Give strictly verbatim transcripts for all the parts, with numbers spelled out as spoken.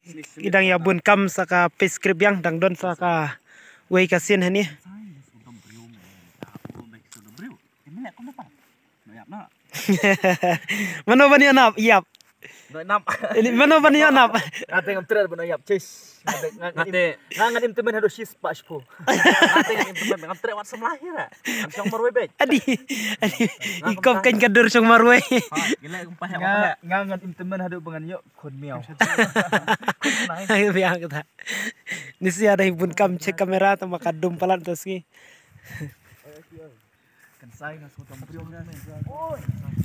idang ya bun kam saka prescript yang dang don saka wei kasin hani. Mana bani anap yap. Nap. Ini mana bani anap. Ngate ngam tred bana yap cis. Ngate ngangan im temen hado sis pak spo. Ngate ngam temen ngam tred wat semlahir ah. Am syong marwe bet. Adi. Adi. Ikop kan kadur syong marwe. Ha, gila umpah ya. Ngangan im temen hado bangan yo khun miao. Ayo biang kata. Nisi ada bun kam cek kamera atau makadum palan terus ki. Kan sai ngas utam priong na. Oi.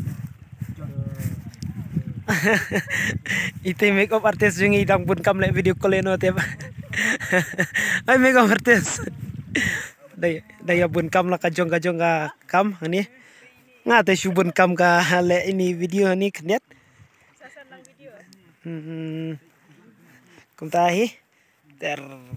Itu makeup artist yung idang bun kam like video call no tiap. Ay makeup artist. Day daya bun kam lah kajong kajong ka kam ni. Nga te bun kam ka le ini video ni knet. Sasanang video. Hmm. Kum tahi ter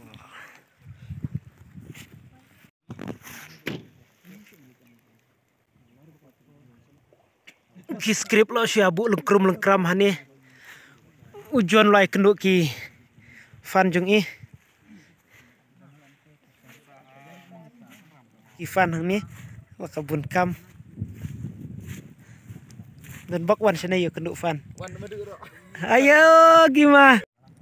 ki script lo siya bu lengkrum lengkram hani ujuan lai kenduk ki fan jung i ki fan hani maka bun kam dan bak wan sana yo kenduk fan ayo gimana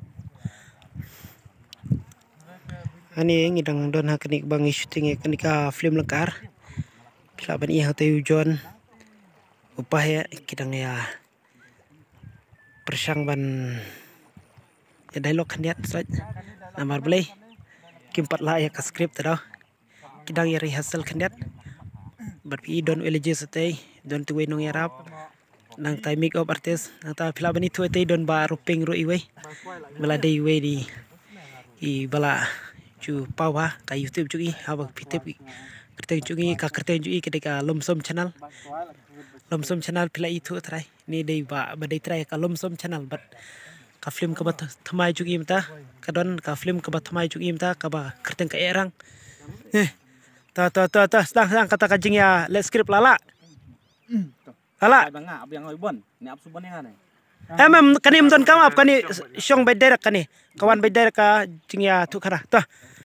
hani ngidang don ha kenik bangi shooting kenika film lengkar pila ban i hote ujuan upaya kidang ya persang ban ya dialog kandiat saj namar boleh kimpat lah ya ka script tau kidang ya rehearsal kandiat berpi don elije setei don tuwe nong yarap nang tai make up artist nang ta pila bani tuwe tei don ba ruping ro iwe bala dei we di i bala chu pawa ka youtube chu i ha ba pitep kerteng chu i ka kerteng chu i kedeka lomsom channel lomsom channel pila itu try ni dei ba ba dei try ka lomsom channel but ka film ka bat thamai chu im ta ka don ka film ka bat thamai chu im ta ka ba kerteng ka erang eh ta ta ta ta sedang sedang kata kajing ya let script lala lala banga abang oi bon ni ap suban yang ane em em kani mton kam ap kani syong by direct kani kawan by direct ka jing ya tu khara ta